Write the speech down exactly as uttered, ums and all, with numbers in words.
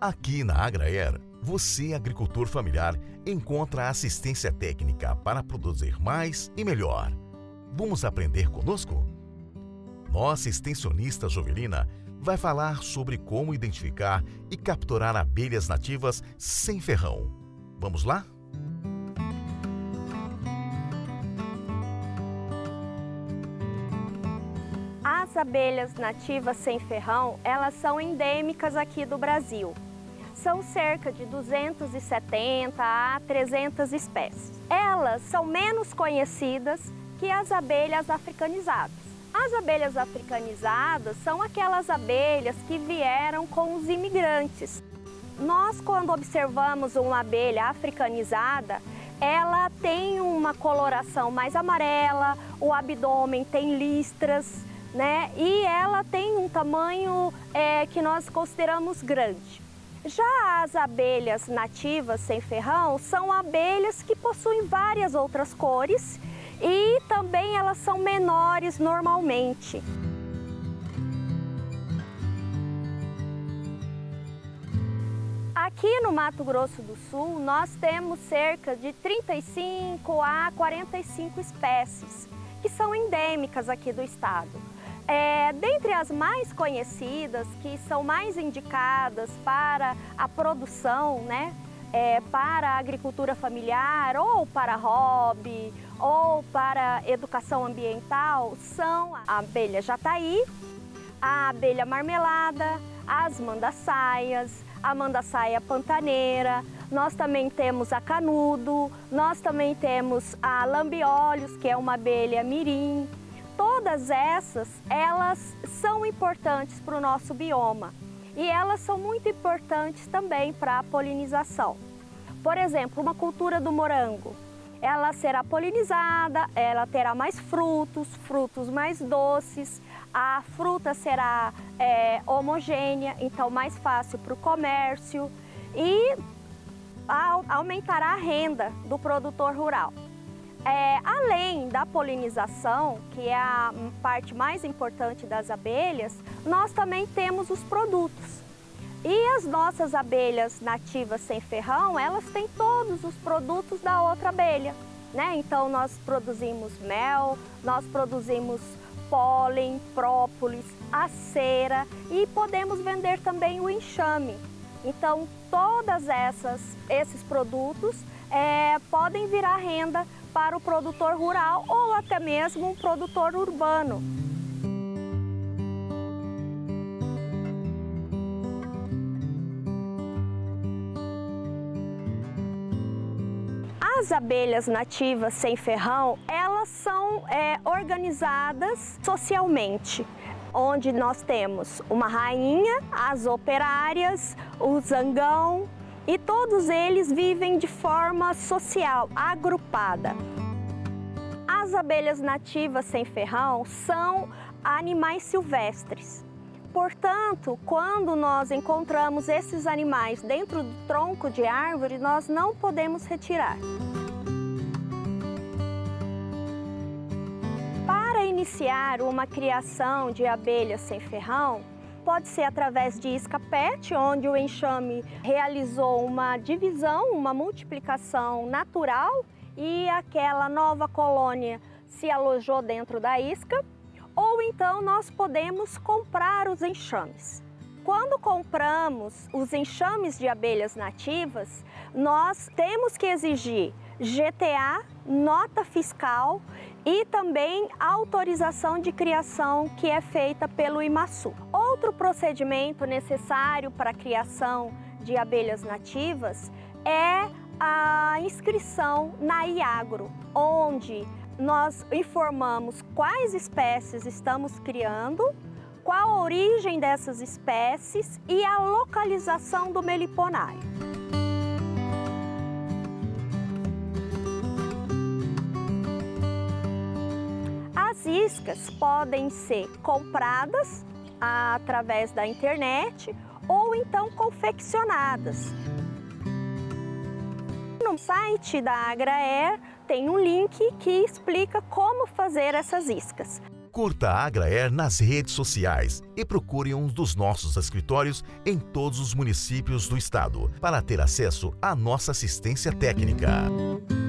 Aqui na Agraer, você, agricultor familiar, encontra assistência técnica para produzir mais e melhor. Vamos aprender conosco? Nossa extensionista Jovelina vai falar sobre como identificar e capturar abelhas nativas sem ferrão. Vamos lá? As abelhas nativas sem ferrão, elas são endêmicas aqui do Brasil. São cerca de duzentas e setenta a trezentas espécies. Elas são menos conhecidas que as abelhas africanizadas. As abelhas africanizadas são aquelas abelhas que vieram com os imigrantes. Nós, quando observamos uma abelha africanizada, ela tem uma coloração mais amarela, o abdômen tem listras, né? E ela tem um tamanho é, que nós consideramos grande. Já as abelhas nativas sem ferrão são abelhas que possuem várias outras cores e também elas são menores normalmente. Aqui no Mato Grosso do Sul nós temos cerca de trinta e cinco a quarenta e cinco espécies que são endêmicas aqui do estado. É, dentre as mais conhecidas, que são mais indicadas para a produção, né, é, para a agricultura familiar, ou para hobby, ou para educação ambiental, são a abelha jataí, a abelha marmelada, as mandaçaias, a mandaçaia pantaneira, nós também temos a canudo, nós também temos a lambiolhos, que é uma abelha mirim. Todas essas, elas são importantes para o nosso bioma e elas são muito importantes também para a polinização. Por exemplo, uma cultura do morango, ela será polinizada, ela terá mais frutos, frutos mais doces, a fruta será é, homogênea, então mais fácil para o comércio e aumentará a renda do produtor rural. É, além da polinização, que é a parte mais importante das abelhas, nós também temos os produtos. E as nossas abelhas nativas sem ferrão, elas têm todos os produtos da outra abelha, né? Então nós produzimos mel, nós produzimos pólen, própolis, a cera e podemos vender também o enxame. Então todas essas, esses produtos é, podem virar renda para o produtor rural ou até mesmo um produtor urbano. As abelhas nativas sem ferrão, elas são é, organizadas socialmente, onde nós temos uma rainha, as operárias, o zangão, e todos eles vivem de forma social, agrupada. As abelhas nativas sem ferrão são animais silvestres. Portanto, quando nós encontramos esses animais dentro do tronco de árvore, nós não podemos retirar. Para iniciar uma criação de abelhas sem ferrão, pode ser através de isca PET, onde o enxame realizou uma divisão, uma multiplicação natural e aquela nova colônia se alojou dentro da isca, ou então nós podemos comprar os enxames. Quando compramos os enxames de abelhas nativas, nós temos que exigir G T A, nota fiscal e também autorização de criação que é feita pelo IMASU. Outro procedimento necessário para a criação de abelhas nativas é a inscrição na IAGRO, onde nós informamos quais espécies estamos criando, qual a origem dessas espécies e a localização do meliponário. As iscas podem ser compradas através da internet ou então confeccionadas. No site da Agraer tem um link que explica como fazer essas iscas. Curta a Agraer nas redes sociais e procure um dos nossos escritórios em todos os municípios do estado para ter acesso à nossa assistência técnica.